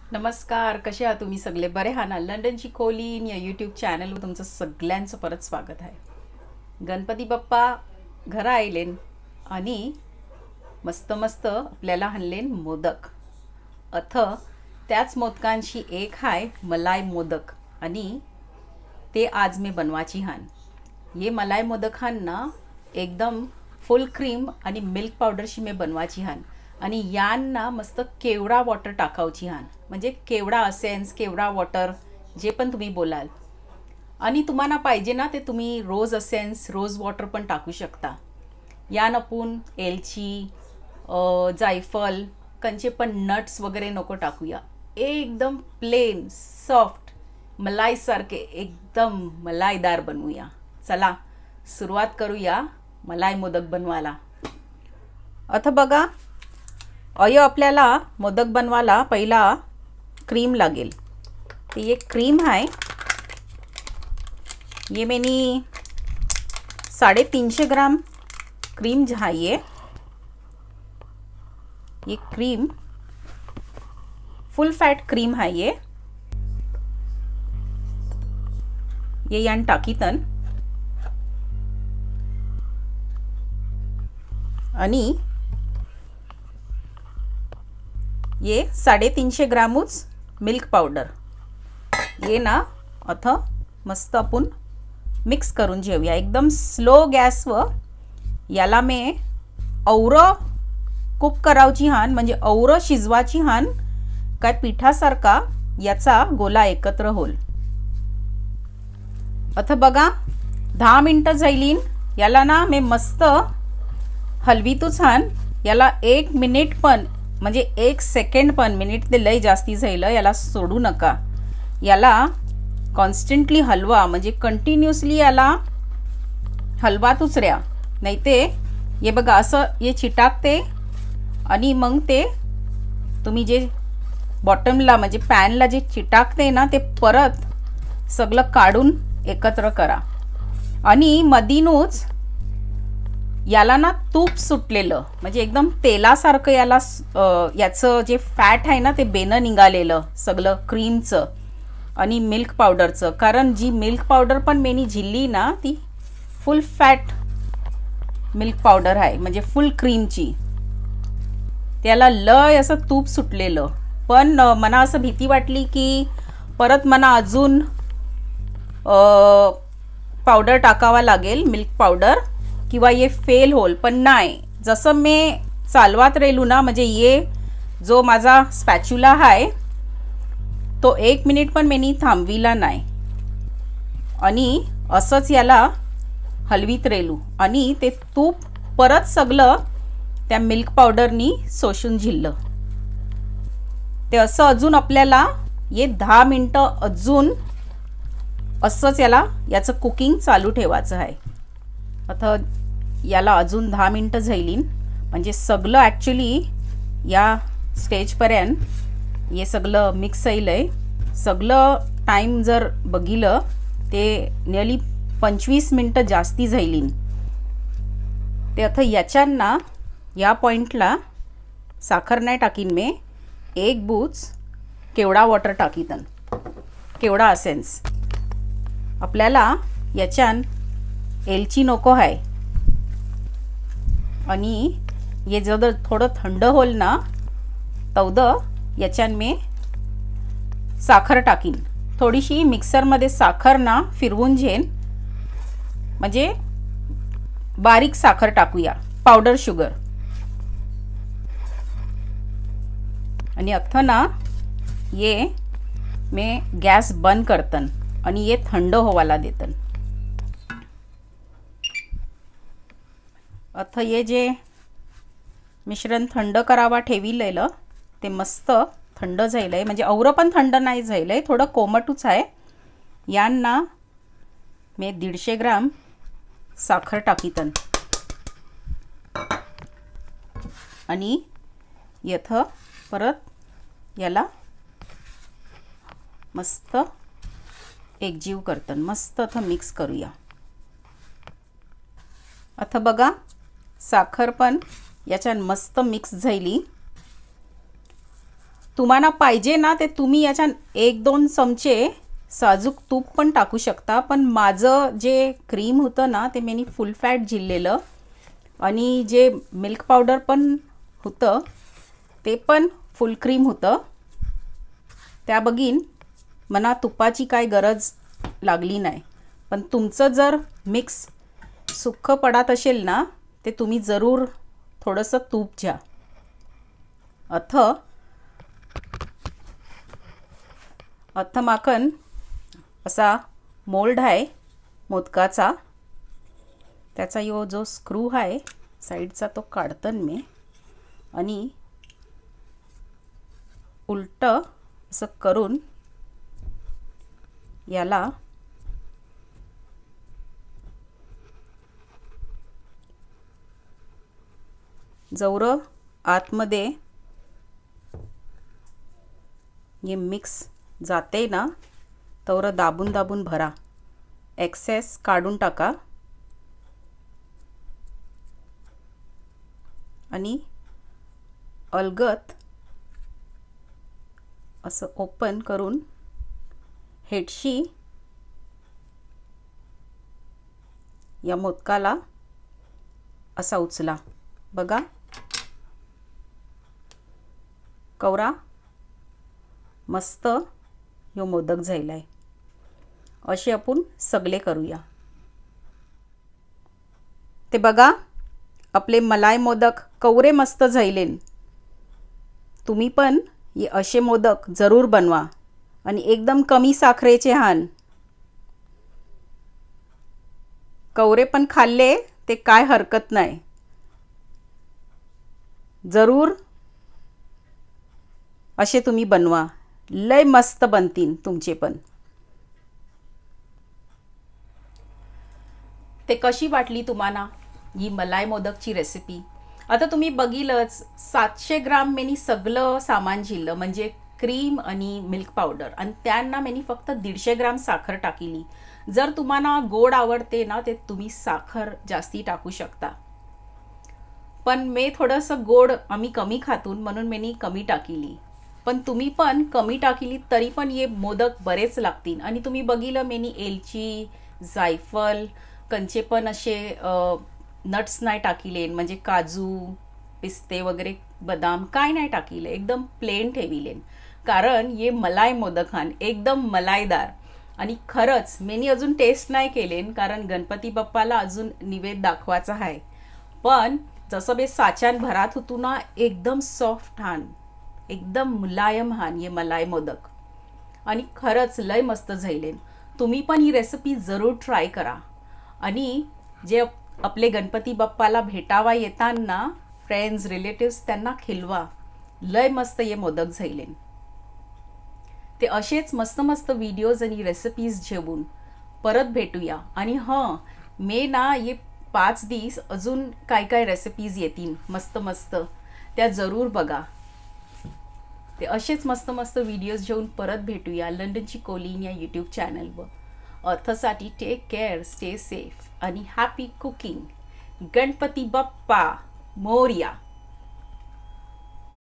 नमस्कार, कसे आहात तुम्ही सगळे? बरे हा ना? लंडनची खोलीन या यूट्यूब चॅनलवर तुमचं सगळ्यांचं परत स्वागत आहे. गणपती बाप्पा घरा आयलेन आणि मस्त मस्त आपल्याला हाणलेन मोदक. अथ त्याच मोदकांची एक हाय मलाई मोदक आणि ते आज मी बनवाची हान. ये मलाई मोदक हान ना एकदम फुल क्रीम आणि मिल्क पावडरशी मी बनवाची हान आणि यांना मस्त केवडा वॉटर टाकावची हान, म्हणजे केवडा असेन्स केवडा वॉटर जे पण तुम्ही बोलाल. आणि तुम्हाला पाहिजे ना ते तुम्ही रोज असेन्स रोज वॉटर पण टाकू शकता. यान आपण एलची जायफल कंचे पण नट्स वगैरे नको टाकूया. एकदम प्लेन सॉफ्ट मलाई सारखे एकदम मलाईदार बनवूया. चला सुरुवात करूया मलाई मोदक बनवायला. आता बघा, अय आपल्याला मोदक बनवायला पहिला क्रीम लागेल. ती एक क्रीम आहे. ये मैंने 350 ग्राम क्रीम चाहिए. ये क्रीम फुल फैट क्रीम है. ये यान टाकीतन आणि ये 350 ग्रामच मिल्क पावडर ये ना आता मस्त आपण मिक्स करून घेऊया एकदम स्लो गॅसवर. याला मी और कुक करावची हान, म्हणजे और शिजवाची हान, काय पिठासारखा याचा गोला एकत्र होल. आता बघा 10 मिनिटं झालीन. याला ना मी मस्त हलवीतूच हान. याला 1 मिनिट पण, म्हणजे 1 सेकंड पण, मिनिट ते लय जास्ती झालं, याला सोडू नका. याला कॉन्स्टंटली हलवा, म्हणजे कंटिन्युअसली याला हलवातच राहा. नाही ते हे बघा असं हे चिटाकते आणि मग ते तुम्ही जे बॉटमला म्हणजे पॅनला जे चिटाकते ना ते परत सगळं काढून एकत्र करा. आणि मधीनच याला ना तूप सुटलेलं, म्हणजे एकदम तेलासारखं याला याचं जे फॅट आहे ना ते बेनं निघालेलं सगळं क्रीमचं आणि मिल्क पावडरचं. कारण जी मिल्क पावडर पण मेनी झिल्ली ना ती फुल फॅट मिल्क पावडर आहे, म्हणजे फुल क्रीमची. त्याला लय असं तूप सुटलेलं. पण मला असं भीती वाटली की परत मला अजून पावडर टाकावा लागेल, मिल्क पावडर, किंवा ये फेल होल. पण नाही, जसं मी चालवात राहिलो ना, म्हणजे ये जो माझा स्पॅच्युला आहे तो 1 मिनिट पण मी थांबविला नाही आणि असंच याला हलवीत राहिलो आणि ते तूप परत सगळं त्या मिल्क पावडरनी शोषून झिल्लं. ते असं अजून आपल्याला ये 10 मिनिटं अजून असंच याचं कुकिंग चालू ठेवायचं आहे. आता याला अजून 10 मिनिटं झालीन, म्हणजे सगळं ॲक्च्युली या स्टेजपर्यंत हे सगळं मिक्स आहे. सगळं टाईम जर बघितलं ते नियरली 25 मिनिटं जास्ती झालीन. ते आता याच्यांना या पॉईंटला साखर नाही टाकीन मी. 1 बूच केवडा वॉटर टाकीतन, केवडा असेन्स. आपल्याला याच्यान एलची नको आहे. आणि ये जर थोडं थंड होल ना तवदं याच्यान मी साखर टाकीन. थोडीशी मिक्सरमध्ये साखर ना फिरवून घेईन, म्हणजे बारीक साखर टाकूया, पावडर शुगर. आणि आता ना ये मी गॅस बंद करतन आणि ये थंड होवाला देतन. आता ये जे मिश्रण थंड करावा ठेविलेलं ते मस्त थंड झालंय, म्हणजे औरं पण थंड नाही झालंय, थोडं कोमटूच आहे. यांना मी 150 ग्राम साखर टाकीतन आणि येथं परत याला मस्त एकजीव करतन. मस्त आता मिक्स करूया. आता बघा साखर पण याच्यान मस्त मिक्स झाली. तुम्हाला पाहिजे ना ते तुम्ही याच्या 1-2 चमचे साजूक तूप पण टाकू शकता, पण माझं जे क्रीम होतं ना ते मी फुल फॅट जिल्लेलं आणि जे मिल्क पावडर पण होतं ते पण फुल क्रीम होतं, त्या बघीन मना तुपाची काय गरज लागली नाही. पण तुमचं जर मिक्स सुक्क पडत असेल ना ते तुम्ही जरूर थोडंसं तूप घ्या. अथ माखन असा मोल्ड आहे मोदकाचा, त्याचा यो जो स्क्रू आहे साईडचा तो काढतन मी आणि उलट असं करून याला जवळ आतमध्ये ये मिक्स जाते ना तवर दाबून दाबून भरा, एक्सेस काढून टाका आणि अलगत असं ओपन करून हेडशी या मोदकाला असा उचला. बघा कवरा मस्त यो मोदक झालाय. असे आपण सगळे करूया. ते बघा आपले मलाई मोदक कवरे मस्त झालेन. तुम्ही पण ये असे मोदक जरूर बनवा आणि एकदम कमी साखरेचे हान. कवरे पण खाल्ले ते काय हरकत नाही, जरूर असे तुम्ही बनवा, लय मस्त बनतील तुमचे पण. ते कशी वाटली तुम्हाला ही मलाई मोदकची रेसिपी? आता तुम्ही बघितलंच 700 ग्राम मेनी सगळं सामान जिल्लं, म्हणजे क्रीम आणि मिल्क पावडर, आणि त्यांना मेनी फक्त 150 ग्राम साखर टाकली. जर तुम्हाला गोड आवडते ना ते तुम्ही साखर जास्ती टाकू शकता, पण मी थोडंसं गोड आम्ही कमी खातून म्हणून मेनी कमी टाकली. पण तुम्ही पण कमी टाकली तरी पण ये मोदक बरेच लागतील. आणि तुम्ही बघितलं मेनी एलची, जायफल, कंचे पण असे नट्स नाही टाकिले, म्हणजे काजू, पिस्ते वगैरे, बदाम काय नाही टाकिले, एकदम प्लेन ठेविले. कारण ये मलाई मोदक हान एकदम मलाईदार. आणि खरंच मेनी अजून टेस्ट नाही केले कारण गणपती बाप्पाला अजून निवेद दाखवायचा आहे. पण जसं बे साच्यान भरात होतो ना एकदम सॉफ्ट हान, एकदम मुलायम हान ये मलाई मोदक, आणि खरंच लय मस्त झाले. तुम्ही पण ही रेसिपी जरूर ट्राय करा. आणि जे आपले गणपती बाप्पाला भेटावा येताना फ्रेंड्स रिलेटिव्स त्यांना खिलवा, लय मस्त ये मोदक झाले. ते असेच मस्त मस्त व्हिडिओज आणि रेसिपीज घेऊन परत भेटूया. आणि हां, मी ना ये 5 दिवस अजून काय काय रेसिपीज येतील मस्त मस्त, त्या जरूर बघा. ते असेच मस्त मस्त व्हिडिओज घेऊन परत भेटूया लंडनची कोलीन या यूट्यूब चॅनलवर. अर्थसाठी टेक केअर, स्टे सेफ आणि हॅपी कुकिंग. गणपती बाप्पा मोरया.